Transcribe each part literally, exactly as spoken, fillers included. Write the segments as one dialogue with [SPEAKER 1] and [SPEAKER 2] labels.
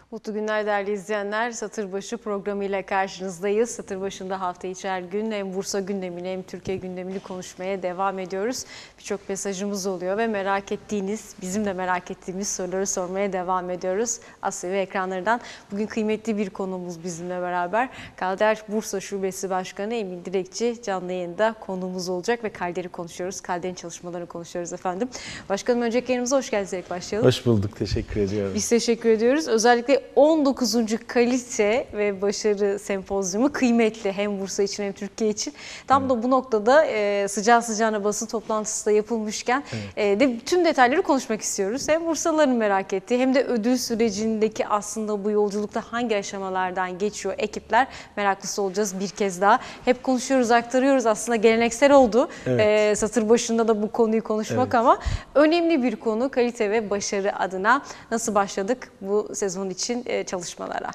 [SPEAKER 1] Mutlu günler değerli izleyenler. Satırbaşı programıyla karşınızdayız. Satırbaşı'nda hafta içi her gün hem Bursa gündemini hem Türkiye gündemini konuşmaya devam ediyoruz. Birçok mesajımız oluyor ve merak ettiğiniz, bizim de merak ettiğimiz soruları sormaya devam ediyoruz. Asya ve ekranlarından. Bugün kıymetli bir konuğumuz bizimle beraber. Kalder Bursa Şubesi Başkanı Emin Direkçi canlı yayında konuğumuz olacak ve Kalder'i konuşuyoruz. Kalder'in çalışmalarını konuşuyoruz efendim. Başkanım, önceki yayınımıza hoş geldiniz. İlk başlayalım.
[SPEAKER 2] Hoş bulduk. Teşekkür ediyorum.
[SPEAKER 1] Biz teşekkür ediyoruz. Özellikle on dokuzuncu Kalite ve Başarı Sempozyumu kıymetli hem Bursa için hem Türkiye için. Tam evet. da bu noktada e, sıcağı sıcağına basın toplantısı da yapılmışken evet. e, de tüm detayları konuşmak istiyoruz. Hem Bursalıların merak ettiği hem de ödül sürecindeki aslında bu yolculukta hangi aşamalardan geçiyor ekipler, meraklısı olacağız bir kez daha. Hep konuşuyoruz, aktarıyoruz, aslında geleneksel oldu. Evet. E, satır başında da bu konuyu konuşmak evet. ama önemli bir konu. Kalite ve başarı adına nasıl başladık bu sezon için çalışmalara?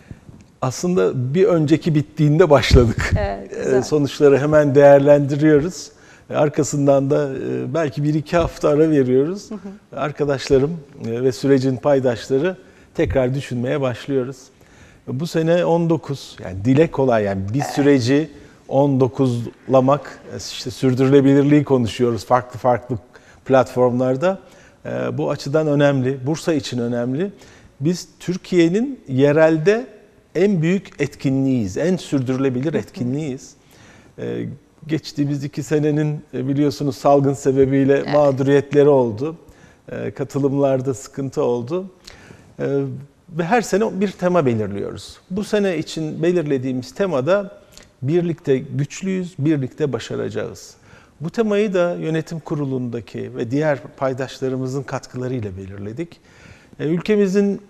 [SPEAKER 2] Aslında bir önceki bittiğinde başladık. Evet, sonuçları hemen değerlendiriyoruz. Arkasından da belki bir iki hafta ara veriyoruz. Hı hı. Arkadaşlarım ve sürecin paydaşları tekrar düşünmeye başlıyoruz. Bu sene on dokuz, yani dile kolay, yani bir süreci on dokuzlamak, işte sürdürülebilirliği konuşuyoruz farklı farklı platformlarda. Bu açıdan önemli, Bursa için önemli. Biz Türkiye'nin yerelde en büyük etkinliğiyiz, en sürdürülebilir etkinliğiyiz. Ee, geçtiğimiz iki senenin biliyorsunuz salgın sebebiyle evet. mağduriyetleri oldu. Ee, katılımlarda sıkıntı oldu. Ee, ve her sene bir tema belirliyoruz. Bu sene için belirlediğimiz temada birlikte güçlüyüz, birlikte başaracağız. Bu temayı da yönetim kurulundaki ve diğer paydaşlarımızın katkılarıyla belirledik. Ülkemizin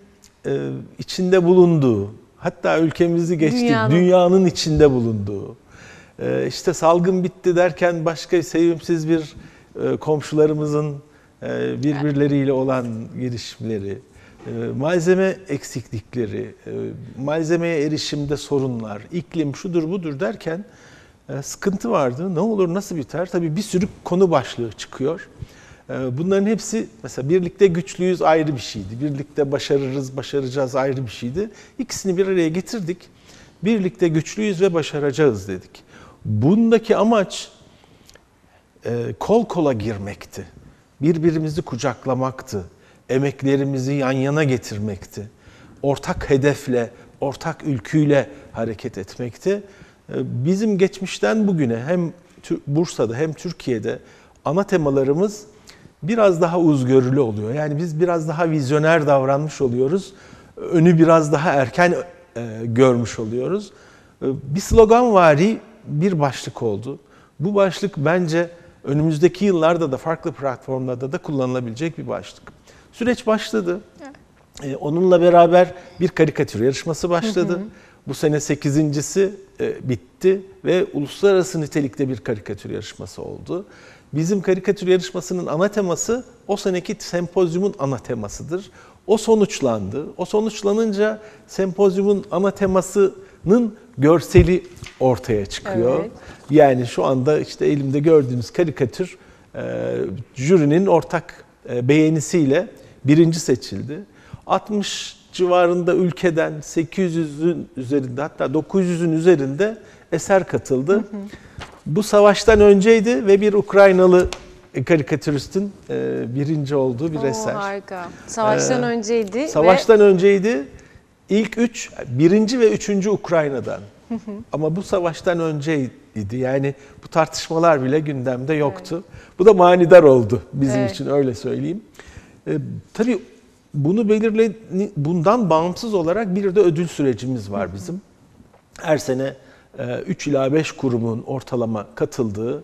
[SPEAKER 2] içinde bulunduğu, hatta ülkemizi geçtik, dünyanın, dünyanın içinde bulunduğu, işte salgın bitti derken başka sevimsiz bir komşularımızın birbirleriyle olan girişimleri, malzeme eksiklikleri, malzemeye erişimde sorunlar, iklim şudur budur derken sıkıntı vardı. Ne olur, nasıl biter? Tabii bir sürü konu başlığı çıkıyor. Bunların hepsi, mesela birlikte güçlüyüz ayrı bir şeydi. Birlikte başarırız, başaracağız ayrı bir şeydi. İkisini bir araya getirdik. Birlikte güçlüyüz ve başaracağız dedik. Bundaki amaç kol kola girmekti. Birbirimizi kucaklamaktı. Emeklerimizi yan yana getirmekti. Ortak hedefle, ortak ülküyle hareket etmekti. Bizim geçmişten bugüne hem Bursa'da hem Türkiye'de ana temalarımız biraz daha uzgörülü oluyor. Yani biz biraz daha vizyoner davranmış oluyoruz. Önü biraz daha erken e, görmüş oluyoruz. E, bir sloganvari bir başlık oldu. Bu başlık bence önümüzdeki yıllarda da farklı platformlarda da kullanılabilecek bir başlık. Süreç başladı. Evet. E, onunla beraber bir karikatür yarışması başladı. Hı hı. Bu sene sekizincisi e, bitti ve uluslararası nitelikte bir karikatür yarışması oldu. Bizim karikatür yarışmasının ana teması o seneki sempozyumun ana temasıdır. O sonuçlandı. O sonuçlanınca sempozyumun ana temasının görseli ortaya çıkıyor. Evet. Yani şu anda işte elimde gördüğünüz karikatür e, jürinin ortak e, beğenisiyle birinci seçildi. altmış civarında ülkeden sekiz yüzün üzerinde, hatta dokuz yüzün üzerinde eser katıldı. Hı hı. Bu savaştan önceydi ve bir Ukraynalı karikatüristin birinci olduğu bir Oo, eser.
[SPEAKER 1] Harika. Savaştan ee, önceydi.
[SPEAKER 2] Savaştan ve... önceydi. İlk üç, birinci ve üçüncü Ukrayna'dan. Hı hı. Ama bu savaştan önceydi. Yani bu tartışmalar bile gündemde yoktu. Evet. Bu da manidar oldu bizim evet. için, öyle söyleyeyim. Ee, tabii bunu belirle, bundan bağımsız olarak bir de ödül sürecimiz var bizim. Her sene üç ila beş kurumun ortalama katıldığı,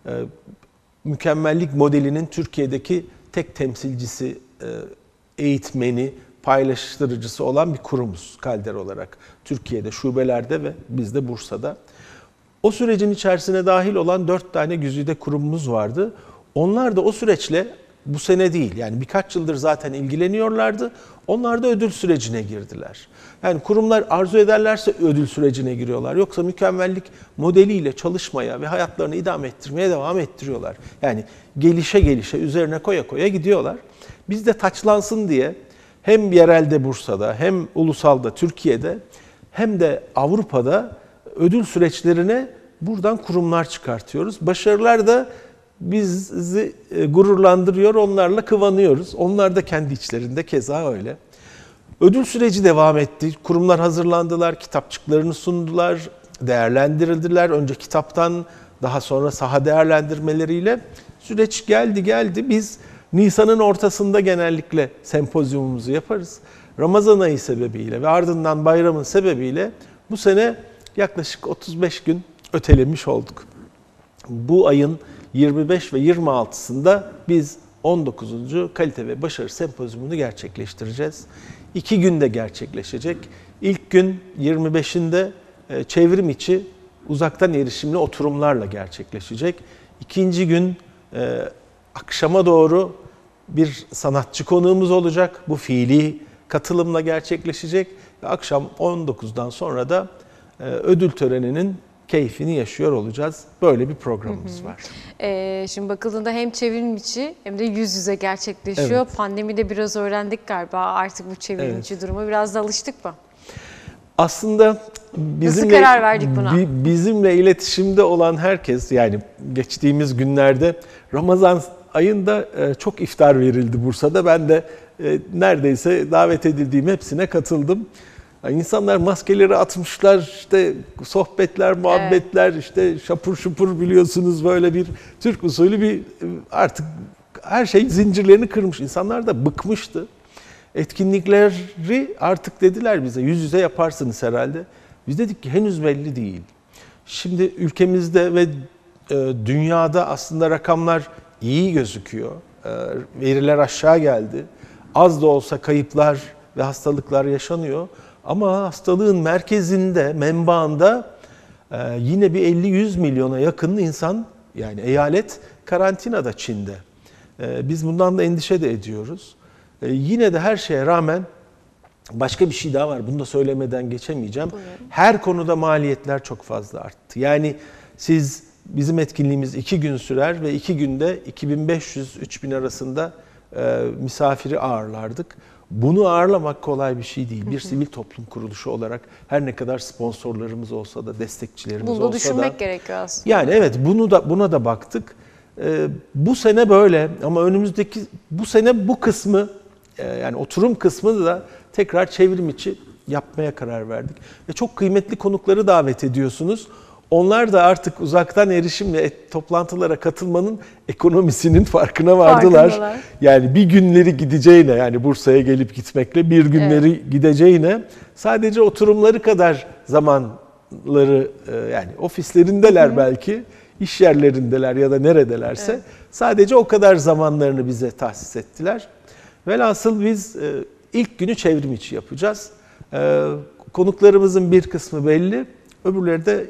[SPEAKER 2] mükemmellik modelinin Türkiye'deki tek temsilcisi, eğitmeni, paylaştırıcısı olan bir kurumuz Kalder olarak. Türkiye'de, şubelerde ve biz de Bursa'da. O sürecin içerisine dahil olan dört tane güzide kurumumuz vardı. Onlar da o süreçle bu sene değil, yani birkaç yıldır zaten ilgileniyorlardı. Onlar da ödül sürecine girdiler. Yani kurumlar arzu ederlerse ödül sürecine giriyorlar. Yoksa mükemmellik modeliyle çalışmaya ve hayatlarını idame ettirmeye devam ettiriyorlar. Yani gelişe gelişe üzerine koya koya gidiyorlar. Biz de taçlansın diye hem yerelde Bursa'da hem ulusalda Türkiye'de hem de Avrupa'da ödül süreçlerine buradan kurumlar çıkartıyoruz. Başarılar da bizi gururlandırıyor, onlarla kıvanıyoruz. Onlar da kendi içlerinde keza öyle. Ödül süreci devam etti. Kurumlar hazırlandılar, kitapçıklarını sundular, değerlendirildiler. Önce kitaptan, daha sonra saha değerlendirmeleriyle süreç geldi geldi. Biz Nisan'ın ortasında genellikle sempozyumumuzu yaparız. Ramazan ayı sebebiyle ve ardından bayramın sebebiyle bu sene yaklaşık otuz beş gün ötelemiş olduk. Bu ayın yirmi beş ve yirmi altısında biz on dokuzuncu Kalite ve Başarı Sempozyumunu gerçekleştireceğiz. İki günde gerçekleşecek. İlk gün yirmi beşinde çevrim içi uzaktan erişimli oturumlarla gerçekleşecek. İkinci gün e, akşama doğru bir sanatçı konuğumuz olacak. Bu fiili katılımla gerçekleşecek. Ve akşam on dokuzdan sonra da e, ödül töreninin keyfini yaşıyor olacağız. Böyle bir programımız hı hı. var.
[SPEAKER 1] Ee, şimdi bakıldığında hem çevrim içi hem de yüz yüze gerçekleşiyor. Evet. Pandemide biraz öğrendik galiba. Artık bu çevrim evet. içi duruma biraz da alıştık mı?
[SPEAKER 2] Aslında bizimle,
[SPEAKER 1] Nasıl karar verdik buna?
[SPEAKER 2] Bizimle iletişimde olan herkes, yani geçtiğimiz günlerde Ramazan ayında çok iftar verildi Bursa'da. Ben de neredeyse davet edildiğim hepsine katıldım. İnsanlar maskeleri atmışlar, işte sohbetler, muhabbetler, evet. işte şapur şupur biliyorsunuz, böyle bir Türk usulü bir, artık her şey zincirlerini kırmış. İnsanlar da bıkmıştı. Etkinlikleri artık dediler bize yüz yüze yaparsınız herhalde. Biz dedik ki henüz belli değil. Şimdi ülkemizde ve dünyada aslında rakamlar iyi gözüküyor. Veriler aşağı geldi. Az da olsa kayıplar ve hastalıklar yaşanıyor. Ama hastalığın merkezinde, menbaında yine bir elli yüz milyona yakın insan, yani eyalet karantinada Çin'de. Biz bundan da endişe de ediyoruz. Yine de her şeye rağmen başka bir şey daha var. Bunu da söylemeden geçemeyeceğim. Buyurun. Her konuda maliyetler çok fazla arttı. Yani siz, bizim etkinliğimiz iki gün sürer ve iki günde iki bin beş yüz üç bin arasında e, misafiri ağırlardık. Bunu ağırlamak kolay bir şey değil. Bir sivil toplum kuruluşu olarak her ne kadar sponsorlarımız olsa da, destekçilerimiz
[SPEAKER 1] bunu
[SPEAKER 2] olsa da.
[SPEAKER 1] Bunu düşünmek gerekiyor aslında.
[SPEAKER 2] Yani evet, bunu da buna da baktık. Ee, bu sene böyle, ama önümüzdeki bu sene bu kısmı, e, yani oturum kısmını da tekrar çevrim içi yapmaya karar verdik. Ve çok kıymetli konukları davet ediyorsunuz. Onlar da artık uzaktan erişimle toplantılara katılmanın ekonomisinin farkına vardılar. Farkındalar. Yani bir günleri gideceğine, yani Bursa'ya gelip gitmekle bir günleri evet. gideceğine sadece oturumları kadar zamanları, yani ofislerindeler Hı-hı. belki, iş yerlerindeler ya da neredelerse evet. sadece o kadar zamanlarını bize tahsis ettiler. Velhasıl biz ilk günü çevrim içi yapacağız. Konuklarımızın bir kısmı belli, öbürleri de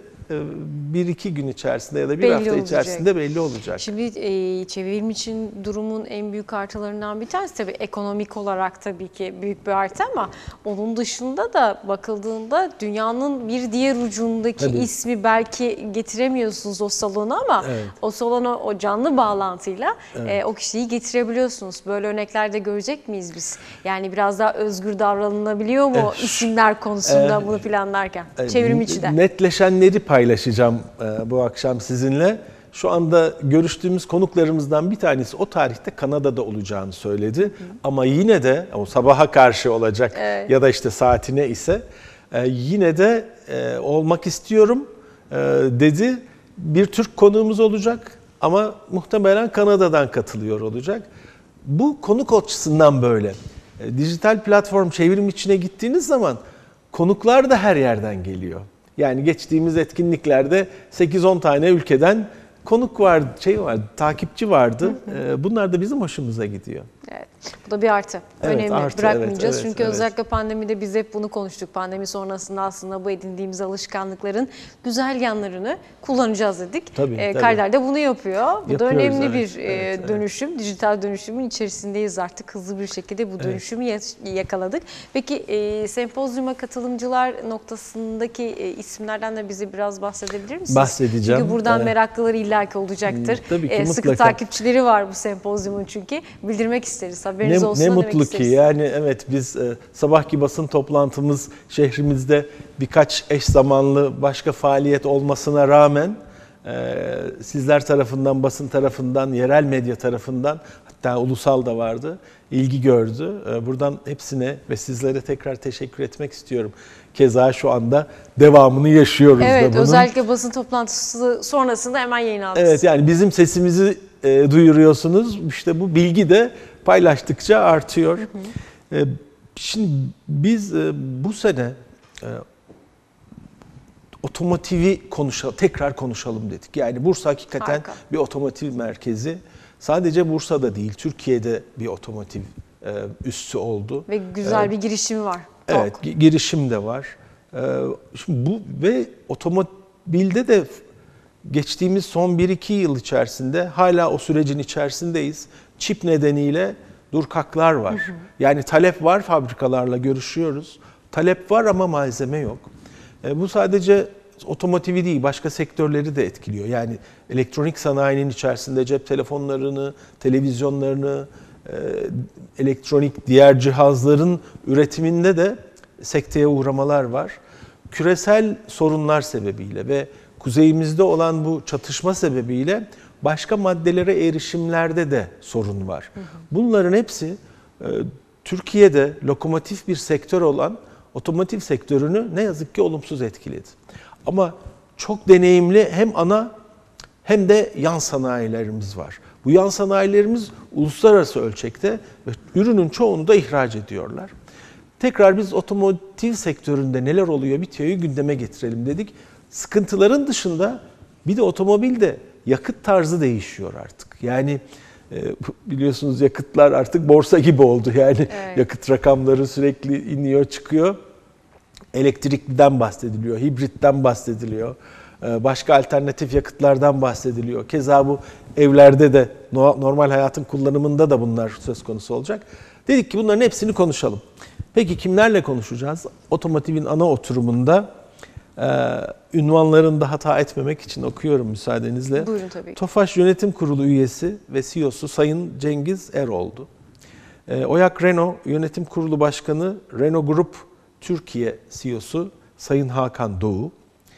[SPEAKER 2] bir iki gün içerisinde ya da bir belli hafta olacak. içerisinde belli olacak.
[SPEAKER 1] Şimdi e, çevrim için durumun en büyük artılarından bir tanesi tabii ekonomik olarak tabii ki büyük bir artı, ama onun dışında da bakıldığında dünyanın bir diğer ucundaki tabii. ismi belki getiremiyorsunuz o salona, ama evet. o salona o canlı bağlantıyla evet. e, o kişiyi getirebiliyorsunuz. Böyle örnekler de görecek miyiz biz? Yani biraz daha özgür davranılabiliyor mu evet. isimler konusunda evet. bunu planlarken? Evet. Çevrim içi de.
[SPEAKER 2] Netleşenleri paylaşacağım bu akşam sizinle. Şu anda görüştüğümüz konuklarımızdan bir tanesi o tarihte Kanada'da olacağını söyledi. Hı. Ama yine de o sabaha karşı olacak evet. ya da işte saatine ise yine de olmak istiyorum dedi. Bir Türk konuğumuz olacak ama muhtemelen Kanada'dan katılıyor olacak. Bu konuk açısından böyle. Dijital platform çevrim içine gittiğiniz zaman konuklar da her yerden geliyor. Yani geçtiğimiz etkinliklerde sekiz on tane ülkeden konuk vardı, şey vardı, takipçi vardı. Hı hı. Bunlar da bizim hoşumuza gidiyor.
[SPEAKER 1] Evet. Bu da bir artı.
[SPEAKER 2] Evet,
[SPEAKER 1] Önemli.
[SPEAKER 2] Artı,
[SPEAKER 1] Bırakmayacağız.
[SPEAKER 2] Evet, evet,
[SPEAKER 1] Çünkü
[SPEAKER 2] evet.
[SPEAKER 1] özellikle pandemide biz hep bunu konuştuk. Pandemi sonrasında aslında bu edindiğimiz alışkanlıkların güzel yanlarını kullanacağız dedik.
[SPEAKER 2] Tabii,
[SPEAKER 1] e,
[SPEAKER 2] tabii.
[SPEAKER 1] Kayder de bunu yapıyor. Bu Yapıyoruz, da önemli evet, bir evet, dönüşüm. Evet. Dijital dönüşümün içerisindeyiz artık. Hızlı bir şekilde bu dönüşümü evet. yakaladık. Peki e, sempozyuma katılımcılar noktasındaki e, isimlerden de bize biraz bahsedebilir misiniz?
[SPEAKER 2] Bahsedeceğim.
[SPEAKER 1] Çünkü buradan
[SPEAKER 2] evet.
[SPEAKER 1] meraklıları illaki olacaktır.
[SPEAKER 2] Tabii ki,
[SPEAKER 1] e, sıkı
[SPEAKER 2] mutlaka.
[SPEAKER 1] takipçileri var bu sempozyumun çünkü. Bildirmek isterim. isteriz. Haberiniz
[SPEAKER 2] ne,
[SPEAKER 1] olsun
[SPEAKER 2] ne
[SPEAKER 1] demek
[SPEAKER 2] mutlu
[SPEAKER 1] isteriz.
[SPEAKER 2] ki yani evet biz e, sabahki basın toplantımız şehrimizde birkaç eş zamanlı başka faaliyet olmasına rağmen e, sizler tarafından, basın tarafından, yerel medya tarafından, hatta ulusal da vardı, ilgi gördü. E, buradan hepsine ve sizlere tekrar teşekkür etmek istiyorum. Keza şu anda devamını yaşıyoruz
[SPEAKER 1] evet,
[SPEAKER 2] da bunun.
[SPEAKER 1] Özellikle basın toplantısı sonrasında hemen yayınlandı.
[SPEAKER 2] Evet, yani bizim sesimizi e, duyuruyorsunuz. İşte bu bilgi de paylaştıkça artıyor. Hı hı. E, şimdi biz e, bu sene e, otomotivi konuşalım, tekrar konuşalım dedik. Yani Bursa hakikaten Harika. bir otomotiv merkezi. Sadece Bursa'da değil, Türkiye'de bir otomotiv e, üssü oldu.
[SPEAKER 1] Ve güzel
[SPEAKER 2] e,
[SPEAKER 1] bir girişimi var.
[SPEAKER 2] Evet, Tok. girişim de var. E, şimdi bu ve otomobilde de geçtiğimiz son bir iki yıl içerisinde hala o sürecin içerisindeyiz. Çip nedeniyle durkaklar var. Hı hı. Yani talep var, fabrikalarla görüşüyoruz. Talep var ama malzeme yok. E, bu sadece otomotivi değil, başka sektörleri de etkiliyor. Yani elektronik sanayinin içerisinde cep telefonlarını, televizyonlarını, e, elektronik diğer cihazların üretiminde de sekteye uğramalar var. Küresel sorunlar sebebiyle ve kuzeyimizde olan bu çatışma sebebiyle başka maddelere erişimlerde de sorun var. Hı hı. Bunların hepsi e, Türkiye'de lokomotif bir sektör olan otomotiv sektörünü ne yazık ki olumsuz etkiledi. Ama çok deneyimli hem ana hem de yan sanayilerimiz var. Bu yan sanayilerimiz uluslararası ölçekte ve ürünün çoğunu da ihraç ediyorlar. Tekrar biz otomotiv sektöründe neler oluyor bitiyor'yu gündeme getirelim dedik. Sıkıntıların dışında bir de otomobilde yakıt tarzı değişiyor artık. Yani biliyorsunuz yakıtlar artık borsa gibi oldu. Yani evet. yakıt rakamları sürekli iniyor çıkıyor. Elektrikliden bahsediliyor, hibritten bahsediliyor. Başka alternatif yakıtlardan bahsediliyor. Keza bu evlerde de normal hayatın kullanımında da bunlar söz konusu olacak. Dedik ki bunların hepsini konuşalım. Peki kimlerle konuşacağız? Otomotivin ana oturumunda e, ünvanlarını da hata etmemek için okuyorum müsaadenizle.
[SPEAKER 1] Buyurun tabii.
[SPEAKER 2] Tofaş Yönetim Kurulu üyesi ve C E O'su Sayın Cengiz Erol'du. E, Oyak Renault Yönetim Kurulu Başkanı, Renault Group Türkiye C E O'su Sayın Hakan Doğu.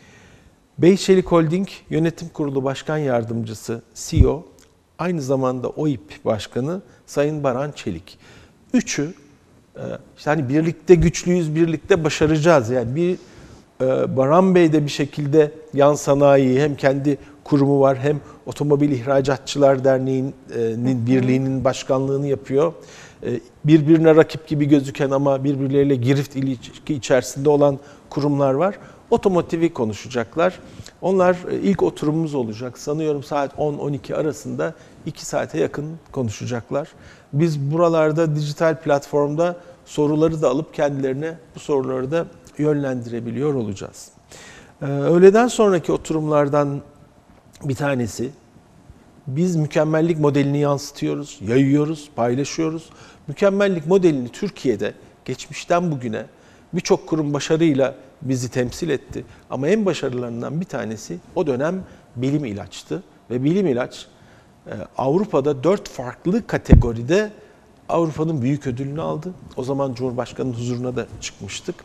[SPEAKER 2] Beyçelik Holding Yönetim Kurulu Başkan Yardımcısı C E O, aynı zamanda O İ P Başkanı Sayın Baran Çelik. Üçü işte hani birlikte güçlüyüz, birlikte başaracağız. Yani bir e, Baran Bey de bir şekilde yan sanayi hem kendi kurumu var hem Otomobil İhracatçılar Derneği'nin birliğinin başkanlığını yapıyor. E, birbirine rakip gibi gözüken ama birbirleriyle girift ilişki içerisinde olan kurumlar var. Otomotivi konuşacaklar. Onlar e, ilk oturumumuz olacak. Sanıyorum saat on on iki arasında iki saate yakın konuşacaklar. Biz buralarda dijital platformda soruları da alıp kendilerine bu soruları da yönlendirebiliyor olacağız. Ee, öğleden sonraki oturumlardan bir tanesi, biz mükemmellik modelini yansıtıyoruz, yayıyoruz, paylaşıyoruz. Mükemmellik modelini Türkiye'de geçmişten bugüne birçok kurum başarıyla bizi temsil etti. Ama en başarılarından bir tanesi o dönem Bilim İlaç'tı. Ve Bilim İlaç Avrupa'da dört farklı kategoride Avrupa'nın büyük ödülünü aldı. O zaman Cumhurbaşkanı'nın huzuruna da çıkmıştık.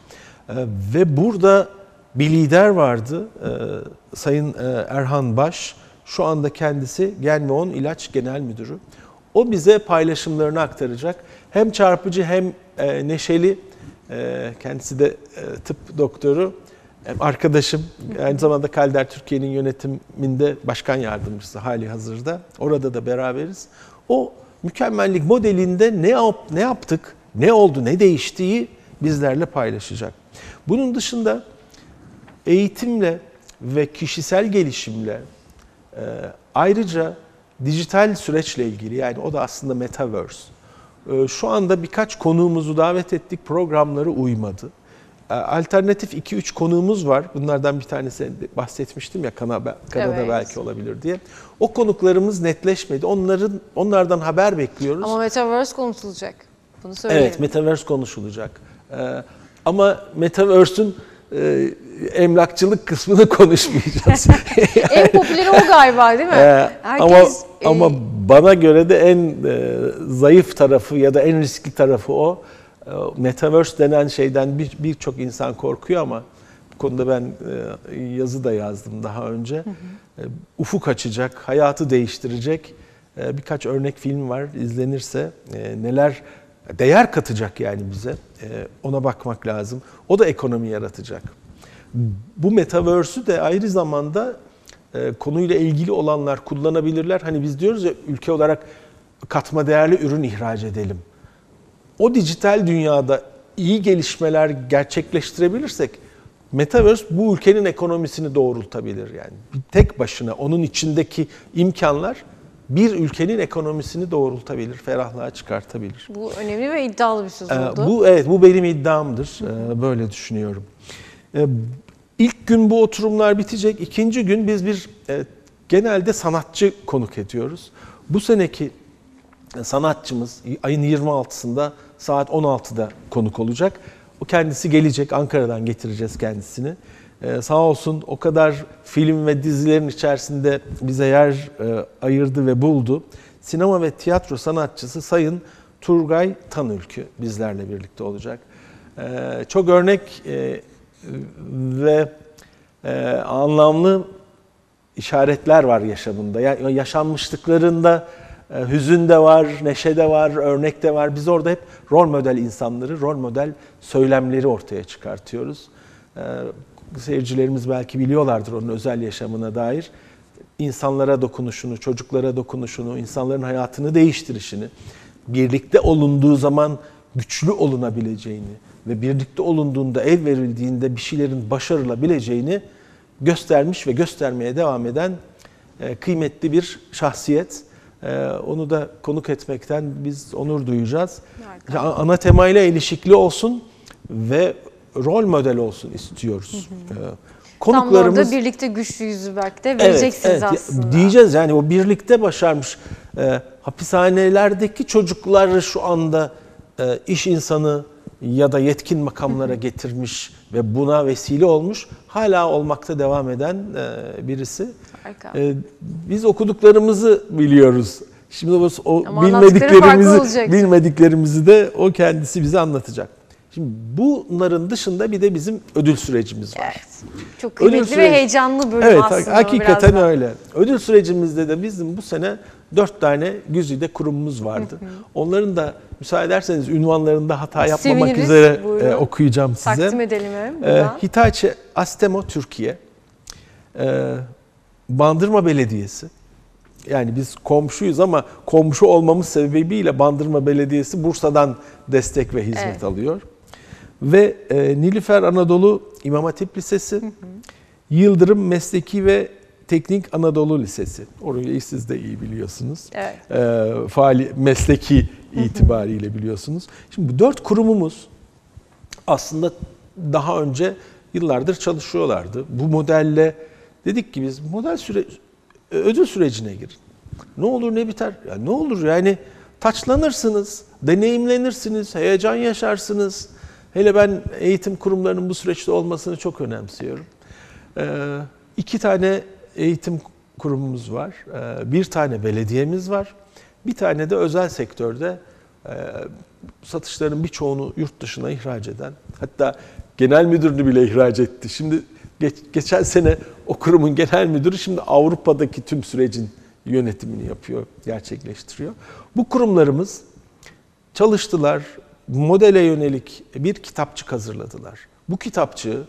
[SPEAKER 2] Ve burada bir lider vardı, Sayın Erhan Baş. Şu anda kendisi Genmeon İlaç Genel Müdürü. O bize paylaşımlarını aktaracak. Hem çarpıcı hem neşeli, kendisi de tıp doktoru. Arkadaşım, aynı zamanda Kalder Türkiye'nin yönetiminde başkan yardımcısı hali hazırda. Orada da beraberiz. O mükemmellik modelinde ne yap, ne yaptık, ne oldu, ne değiştiği bizlerle paylaşacak. Bunun dışında eğitimle ve kişisel gelişimle e, ayrıca dijital süreçle ilgili, yani o da aslında Metaverse. E, şu anda birkaç konuğumuzu davet ettik, programları uymadı. Alternatif iki üç konuğumuz var. Bunlardan bir tanesi bahsetmiştim ya, Kanada, Kanada evet. belki olabilir diye. O konuklarımız netleşmedi. Onların onlardan haber bekliyoruz.
[SPEAKER 1] Ama Metaverse konuşulacak. Bunu söyleyelim.
[SPEAKER 2] Evet, Metaverse konuşulacak. Ee, ama Metaverse'ün e, emlakçılık kısmını konuşmayacağız.
[SPEAKER 1] En popüleri o galiba değil mi?
[SPEAKER 2] Ee,
[SPEAKER 1] Herkes...
[SPEAKER 2] Ama Ama
[SPEAKER 1] e,
[SPEAKER 2] bana göre de en e, zayıf tarafı ya da en riskli tarafı o. E, Metaverse denen şeyden bir birçok insan korkuyor ama bu konuda ben e, yazı da yazdım daha önce. Hı hı. E, ufuk açacak, hayatı değiştirecek e, birkaç örnek film var. İzlenirse e, neler değer katacak yani bize. E, ona bakmak lazım. O da ekonomi yaratacak. Bu Metaverse'ü de ayrı zamanda e, konuyla ilgili olanlar kullanabilirler. Hani biz diyoruz ya, ülke olarak katma değerli ürün ihraç edelim. O dijital dünyada iyi gelişmeler gerçekleştirebilirsek Metaverse bu ülkenin ekonomisini doğrultabilir yani. Bir tek başına onun içindeki imkanlar bir ülkenin ekonomisini doğrultabilir, ferahlığa çıkartabilir.
[SPEAKER 1] Bu önemli ve iddialı bir söz oldu.
[SPEAKER 2] Ee, bu evet, bu benim iddiamdır. Ee, böyle düşünüyorum. Ee, ilk gün bu oturumlar bitecek. İkinci gün biz bir e, genelde sanatçı konuk ediyoruz. Bu seneki sanatçımız ayın yirmi altısında saat on altıda konuk olacak. O kendisi gelecek. Ankara'dan getireceğiz kendisini. Ee, sağ olsun o kadar film ve dizilerin içerisinde bize yer e, ayırdı ve buldu. Sinema ve tiyatro sanatçısı Sayın Turgay Tanülkü bizlerle birlikte olacak. Ee, çok örnek e, ve e, anlamlı işaretler var yaşamında. Yani yaşanmışlıklarında e, hüzün de var, neşe de var, örnek de var. Biz orada hep rol model insanları, rol model söylemleri ortaya çıkartıyoruz. E, seyircilerimiz belki biliyorlardır onun özel yaşamına dair. İnsanlara dokunuşunu, çocuklara dokunuşunu, insanların hayatını değiştirişini, birlikte olunduğu zaman güçlü olunabileceğini ve birlikte olunduğunda, el verildiğinde bir şeylerin başarılabileceğini göstermiş ve göstermeye devam eden kıymetli bir şahsiyet. Onu da konuk etmekten biz onur duyacağız. Harika. Ana temayla ilişkili olsun ve rol model olsun istiyoruz. Hı hı.
[SPEAKER 1] Konuklarımız, tam orada birlikte güçlü yüzü belki de vereceksiniz, evet, evet, aslında.
[SPEAKER 2] Diyeceğiz yani, o birlikte başarmış. E, hapishanelerdeki çocukları şu anda e, iş insanı ya da yetkin makamlara getirmiş ve buna vesile olmuş, hala olmakta devam eden e, birisi. E, biz okuduklarımızı biliyoruz. Şimdi o, o bilmediklerimizi, bilmediklerimizi de o kendisi bize anlatacak. Şimdi bunların dışında bir de bizim ödül sürecimiz var. Evet.
[SPEAKER 1] Çok kıymetli süreci, ve heyecanlı bölüm
[SPEAKER 2] evet,
[SPEAKER 1] aslında.
[SPEAKER 2] Hakikaten öyle. Ödül sürecimizde de bizim bu sene dört tane güzide kurumumuz vardı. Hı hı. Onların da müsaade ederseniz ünvanlarında hata yapmamak Seviniriz, üzere e, okuyacağım size.
[SPEAKER 1] Takdim edelim mi?
[SPEAKER 2] E, Hitachi Astemo Türkiye, e, Bandırma Belediyesi. Yani biz komşuyuz ama komşu olmamız sebebiyle Bandırma Belediyesi Bursa'dan destek ve hizmet evet. alıyor. Ve e, Nilüfer Anadolu İmam Hatip Lisesi, hı hı. Yıldırım Mesleki ve Teknik Anadolu Lisesi. Orayı siz de iyi biliyorsunuz. Evet. E, faali, mesleki itibariyle biliyorsunuz. Şimdi bu dört kurumumuz aslında daha önce yıllardır çalışıyorlardı. Bu modelle dedik ki biz model süre, ödül sürecine girin. Ne olur ne biter. Ya ne olur yani, taçlanırsınız, deneyimlenirsiniz, heyecan yaşarsınız. Hele ben eğitim kurumlarının bu süreçte olmasını çok önemsiyorum. Ee, iki tane eğitim kurumumuz var. Ee, bir tane belediyemiz var. Bir tane de özel sektörde e, satışların birçoğunu yurt dışına ihraç eden, hatta genel müdürünü bile ihraç etti. Şimdi geç, geçen sene o kurumun genel müdürü şimdi Avrupa'daki tüm sürecin yönetimini yapıyor, gerçekleştiriyor. Bu kurumlarımız çalıştılar, modele yönelik bir kitapçık hazırladılar. Bu kitapçığı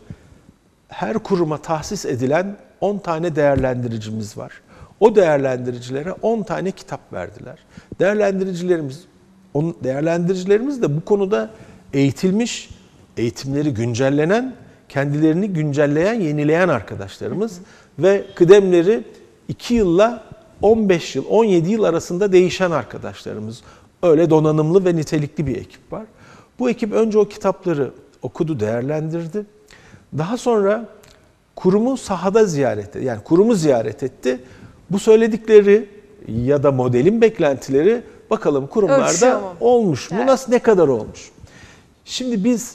[SPEAKER 2] her kuruma tahsis edilen on tane değerlendiricimiz var. O değerlendiricilere on tane kitap verdiler. Değerlendiricilerimiz, değerlendiricilerimiz de bu konuda eğitilmiş, eğitimleri güncellenen, kendilerini güncelleyen, yenileyen arkadaşlarımız ve kıdemleri iki yılla on beş yıl, on yedi yıl arasında değişen arkadaşlarımız. Öyle donanımlı ve nitelikli bir ekip var. Bu ekip önce o kitapları okudu, değerlendirdi. Daha sonra kurumu sahada ziyaret etti. Yani kurumu ziyaret etti. Bu söyledikleri ya da modelin beklentileri bakalım kurumlarda olmuş mu? Evet. Nasıl, ne kadar olmuş? Şimdi biz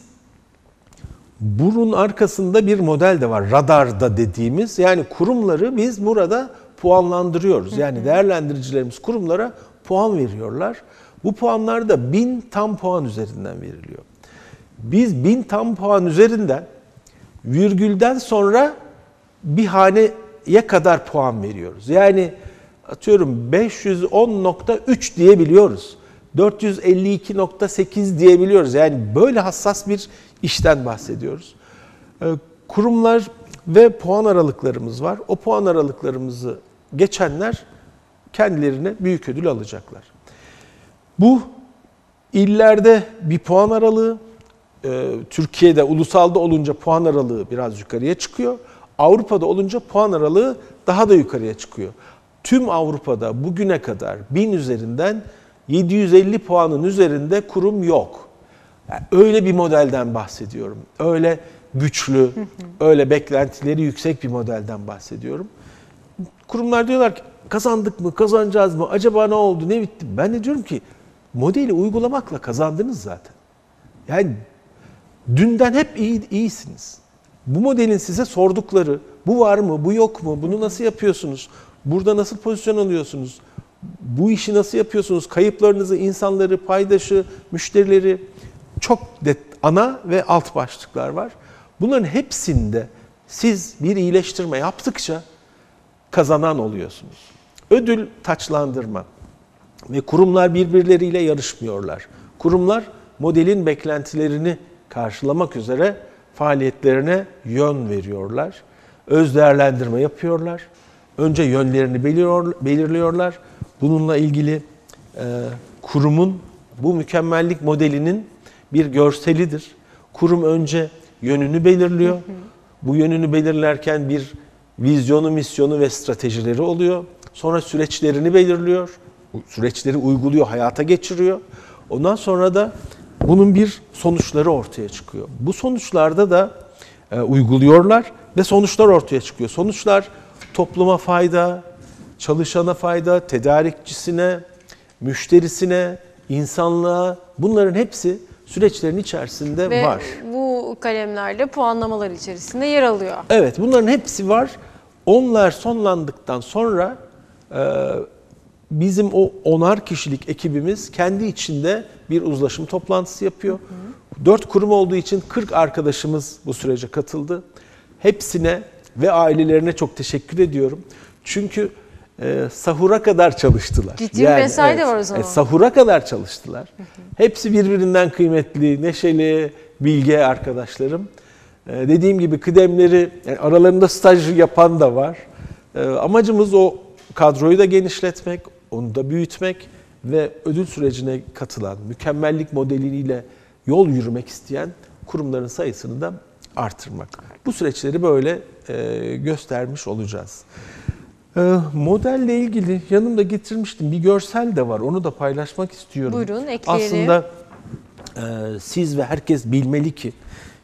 [SPEAKER 2] bunun arkasında bir model de var. Radarda dediğimiz, yani kurumları biz burada puanlandırıyoruz. Yani değerlendiricilerimiz kurumlara puan veriyorlar. Bu puanlar da bin tam puan üzerinden veriliyor. Biz bin tam puan üzerinden virgülden sonra bir haneye kadar puan veriyoruz. Yani atıyorum beş yüz on nokta üç diyebiliyoruz. dört yüz elli iki nokta sekiz diyebiliyoruz. Yani böyle hassas bir işten bahsediyoruz. Kurumlar ve puan aralıklarımız var. O puan aralıklarımızı geçenler kendilerine büyük ödül alacaklar. Bu illerde bir puan aralığı, Türkiye'de ulusalda olunca puan aralığı biraz yukarıya çıkıyor. Avrupa'da olunca puan aralığı daha da yukarıya çıkıyor. Tüm Avrupa'da bugüne kadar bin üzerinden yedi yüz elli puanın üzerinde kurum yok. Yani öyle bir modelden bahsediyorum. Öyle güçlü, öyle beklentileri yüksek bir modelden bahsediyorum. Kurumlar diyorlar ki kazandık mı, kazanacağız mı, acaba ne oldu, ne bitti? Ben de diyorum ki modeli uygulamakla kazandınız zaten. Yani dünden hep iyi, iyisiniz. Bu modelin size sordukları, bu var mı, bu yok mu, bunu nasıl yapıyorsunuz, burada nasıl pozisyon alıyorsunuz, bu işi nasıl yapıyorsunuz, kayıplarınızı, insanları, paydaşı, müşterileri, çok net ana ve alt başlıklar var. Bunların hepsinde siz bir iyileştirme yaptıkça kazanan oluyorsunuz. Ödül taçlandırma ve kurumlar birbirleriyle yarışmıyorlar. Kurumlar modelin beklentilerini karşılamak üzere faaliyetlerine yön veriyorlar. Öz değerlendirme yapıyorlar. Önce yönlerini belirliyorlar. Bununla ilgili e, kurumun bu mükemmellik modelinin bir görselidir. Kurum önce yönünü belirliyor. Bu yönünü belirlerken bir vizyonu, misyonu ve stratejileri oluyor. Sonra süreçlerini belirliyor. Bu süreçleri uyguluyor, hayata geçiriyor. Ondan sonra da bunun bir sonuçları ortaya çıkıyor. Bu sonuçlarda da e, uyguluyorlar ve sonuçlar ortaya çıkıyor. Sonuçlar topluma fayda, çalışana fayda, tedarikçisine, müşterisine, insanlığa, bunların hepsi süreçlerin içerisinde
[SPEAKER 1] ve
[SPEAKER 2] var.
[SPEAKER 1] Bu kalemlerle puanlamalar içerisinde yer alıyor.
[SPEAKER 2] Evet, bunların hepsi var. Onlar sonlandıktan sonra e, bizim o onar kişilik ekibimiz kendi içinde bir uzlaşım toplantısı yapıyor. Hı hı. Dört kurum olduğu için kırk arkadaşımız bu sürece katıldı. Hepsine ve ailelerine çok teşekkür ediyorum. Çünkü e, sahura kadar çalıştılar.
[SPEAKER 1] Ciddi bir mesai evet, de var o zaman.
[SPEAKER 2] E, sahura kadar çalıştılar. Hı hı. Hepsi birbirinden kıymetli, neşeli, bilge arkadaşlarım. E, dediğim gibi kıdemleri, yani aralarında staj yapan da var. E, amacımız o kadroyu da genişletmek, onu da büyütmek ve ödül sürecine katılan, mükemmellik modeliyle yol yürümek isteyen kurumların sayısını da artırmak. Bu süreçleri böyle e, göstermiş olacağız. E, modelle ilgili yanımda getirmiştim. Bir görsel de var. Onu da paylaşmak istiyorum.
[SPEAKER 1] Buyurun, ekleyelim.
[SPEAKER 2] Aslında e, siz ve herkes bilmeli ki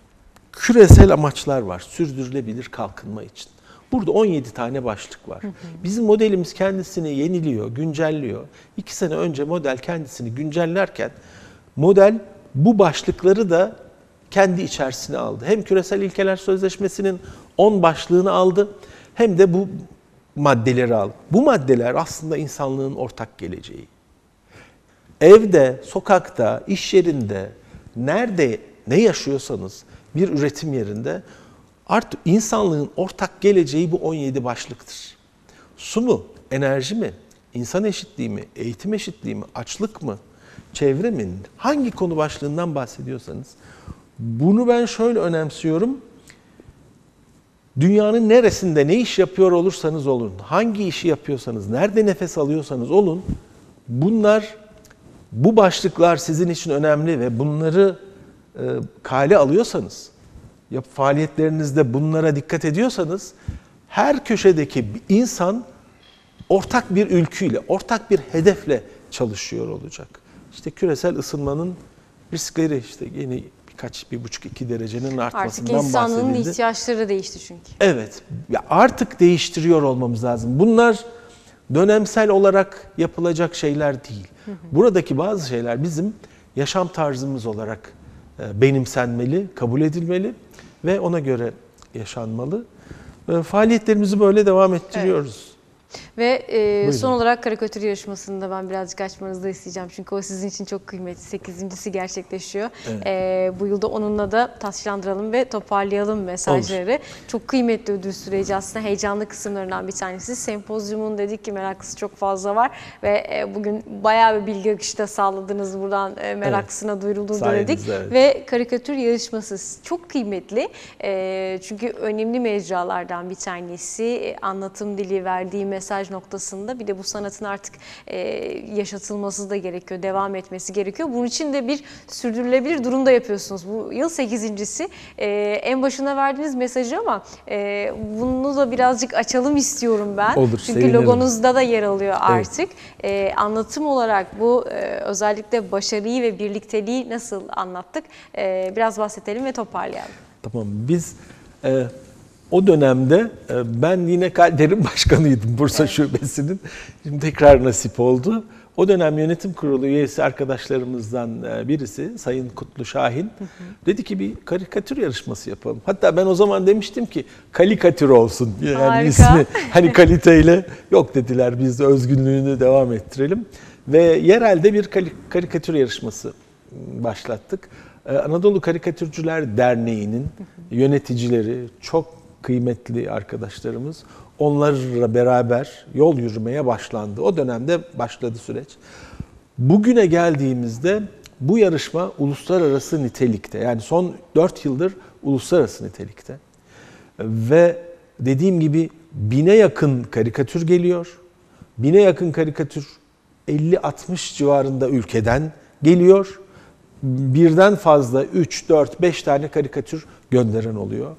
[SPEAKER 2] küresel amaçlar var sürdürülebilir kalkınma için. Burada on yedi tane başlık var. Hı hı. Bizim modelimiz kendisini yeniliyor, güncelliyor. İki sene önce model kendisini güncellerken model bu başlıkları da kendi içerisine aldı. Hem Küresel İlkeler Sözleşmesi'nin on başlığını aldı hem de bu maddeleri aldı. Bu maddeler aslında insanlığın ortak geleceği. Evde, sokakta, iş yerinde, nerede ne yaşıyorsanız bir üretim yerinde artık insanlığın ortak geleceği bu on yedi başlıktır. Su mu? Enerji mi? İnsan eşitliği mi? Eğitim eşitliği mi? Açlık mı? Çevre mi? Hangi konu başlığından bahsediyorsanız bunu ben şöyle önemsiyorum. Dünyanın neresinde ne iş yapıyor olursanız olun, hangi işi yapıyorsanız, nerede nefes alıyorsanız olun, bunlar, bu başlıklar sizin için önemli ve bunları e, kale alıyorsanız, yap faaliyetlerinizde bunlara dikkat ediyorsanız, her köşedeki insan ortak bir ülküyle, ortak bir hedefle çalışıyor olacak. İşte küresel ısınmanın riskleri, işte yeni birkaç, bir buçuk iki derecenin artmasından bahsedildi.
[SPEAKER 1] Artık insanlığın ihtiyaçları değişti çünkü.
[SPEAKER 2] Evet, ya artık değiştiriyor olmamız lazım. Bunlar dönemsel olarak yapılacak şeyler değil. Hı hı. Buradaki bazı şeyler bizim yaşam tarzımız olarak benimsenmeli, kabul edilmeli ve ona göre yaşanmalı. Faaliyetlerimizi böyle devam ettiriyoruz.
[SPEAKER 1] Evet. Ve e, son olarak karikatür yarışmasında ben birazcık açmanızı da isteyeceğim. Çünkü o sizin için çok kıymetli. sekizincisi gerçekleşiyor. Evet. E, bu yılda onunla da taşlandıralım ve toparlayalım mesajları. Olur. Çok kıymetli ödül süreci, aslında heyecanlı kısımlarından bir tanesi. Sempozyumun dedik ki meraklısı çok fazla var. Ve e, bugün bayağı bir bilgi akışı da sağladınız buradan, e, meraklısına evet. duyurulduğu da dedik. Evet. Ve karikatür yarışması çok kıymetli. E, çünkü önemli mecralardan bir tanesi. E, anlatım dili, verdiği mesaj noktasında bir de bu sanatın artık e, yaşatılması da gerekiyor, devam etmesi gerekiyor. Bunun için de bir sürdürülebilir durumda yapıyorsunuz. Bu yıl sekizincisi. E, en başına verdiğiniz mesajı ama e, bunu da birazcık açalım istiyorum ben.
[SPEAKER 2] Olur,
[SPEAKER 1] çünkü
[SPEAKER 2] sevinirim.
[SPEAKER 1] Logonuzda da yer alıyor artık. Evet. E, anlatım olarak bu e, özellikle başarıyı ve birlikteliği nasıl anlattık? E, biraz bahsedelim ve toparlayalım.
[SPEAKER 2] Tamam. Biz e, o dönemde e, ben yine Kalder'in başkanıydım Bursa evet. Şubesi'nin. Şimdi tekrar nasip oldu. O dönem yönetim kurulu üyesi arkadaşlarımızdan birisi Sayın Kutlu Şahin hı hı. dedi ki bir karikatür yarışması yapalım. Hatta ben o zaman demiştim ki kalikatür olsun. Yani Harika. ismi hani kaliteyle yok dediler, biz de özgünlüğünü devam ettirelim. Ve yerelde bir karikatür yarışması başlattık. Anadolu Karikatürcüler Derneği'nin yöneticileri çok kıymetli arkadaşlarımız. Onlarla beraber yol yürümeye başlandı. O dönemde başladı süreç. Bugüne geldiğimizde bu yarışma uluslararası nitelikte. Yani son dört yıldır uluslararası nitelikte. Ve dediğim gibi bine yakın karikatür geliyor. Bine yakın karikatür elli altmış civarında ülkeden geliyor. Birden fazla üç, dört, beş tane karikatür gönderen oluyor.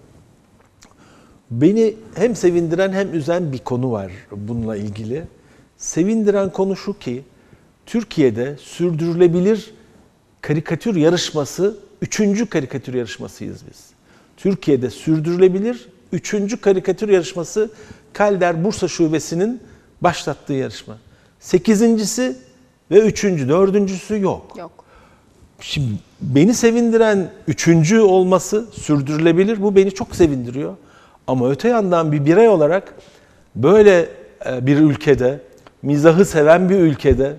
[SPEAKER 2] Beni hem sevindiren hem üzen bir konu var bununla ilgili. Sevindiren konu şu ki, Türkiye'de sürdürülebilir karikatür yarışması, üçüncü karikatür yarışmasıyız biz. Türkiye'de sürdürülebilir üçüncü karikatür yarışması Kalder Bursa Şubesi'nin başlattığı yarışma. Sekizincisi ve üçüncü, dördüncüsü yok. Yok. Şimdi beni sevindiren üçüncü olması, sürdürülebilir, bu beni çok sevindiriyor. Ama öte yandan bir birey olarak böyle bir ülkede, mizahı seven bir ülkede,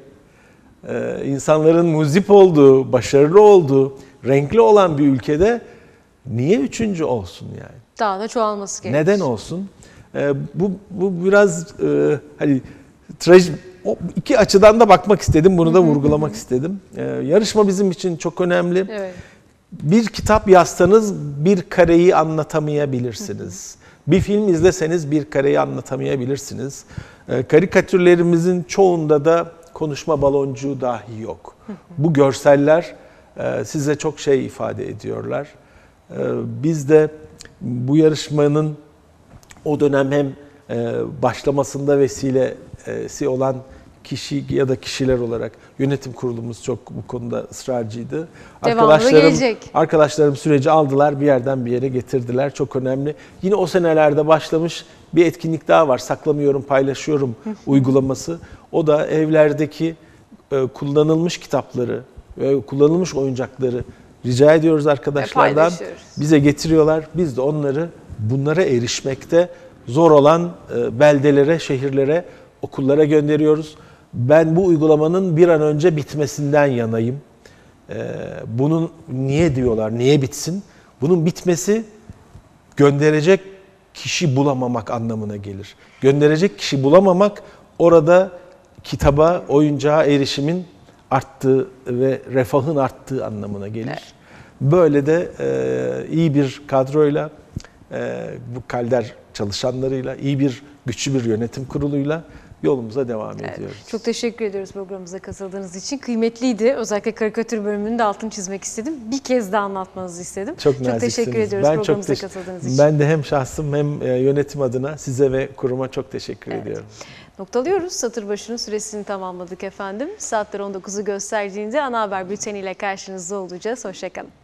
[SPEAKER 2] insanların muzip olduğu, başarılı olduğu, renkli olan bir ülkede niye üçüncü olsun yani?
[SPEAKER 1] Daha da çoğalması gerekir.
[SPEAKER 2] Neden olsun? Bu, bu biraz hani traj, iki açıdan da bakmak istedim, bunu da vurgulamak istedim. Yarışma bizim için çok önemli. Evet. Bir kitap yazsanız bir kareyi anlatamayabilirsiniz. Bir film izleseniz bir kareyi anlatamayabilirsiniz. E, karikatürlerimizin çoğunda da konuşma baloncuğu dahi yok. Bu görseller e, size çok şey ifade ediyorlar. E, biz de bu yarışmanın o dönem hem e, başlamasında vesilesi olan kişi ya da kişiler olarak yönetim kurulumuz çok bu konuda ısrarcıydı. Arkadaşlarım, arkadaşlarım süreci aldılar, bir yerden bir yere getirdiler. Çok önemli. Yine o senelerde başlamış bir etkinlik daha var. Saklamıyorum, paylaşıyorum uygulaması. O da evlerdeki e, kullanılmış kitapları ve kullanılmış oyuncakları rica ediyoruz arkadaşlardan. Bize getiriyorlar. Biz de onları bunlara erişmekte zor olan e, beldelere, şehirlere, okullara gönderiyoruz. Ben bu uygulamanın bir an önce bitmesinden yanayım. Ee, bunun niye diyorlar, niye bitsin? Bunun bitmesi gönderecek kişi bulamamak anlamına gelir. Gönderecek kişi bulamamak orada kitaba, oyuncağa erişimin arttığı ve refahın arttığı anlamına gelir. Evet. Böyle de e, iyi bir kadroyla, e, bu Kalder çalışanlarıyla, iyi bir, güçlü bir yönetim kuruluyla yolumuza devam evet. ediyoruz.
[SPEAKER 1] Çok teşekkür ediyoruz programımıza katıldığınız için. Kıymetliydi. Özellikle karikatür bölümünün de altını çizmek istedim. Bir kez daha anlatmanızı istedim.
[SPEAKER 2] Çok,
[SPEAKER 1] çok teşekkür ediyoruz ben programımıza çok katıldığınız için.
[SPEAKER 2] Ben de hem şahsım hem yönetim adına size ve kuruma çok teşekkür evet. ediyorum.
[SPEAKER 1] Noktalıyoruz. Satır başının süresini tamamladık efendim. Saatler on dokuzu gösterdiğinde ana haber bülteniyle karşınızda olacağız. Hoşça kalın.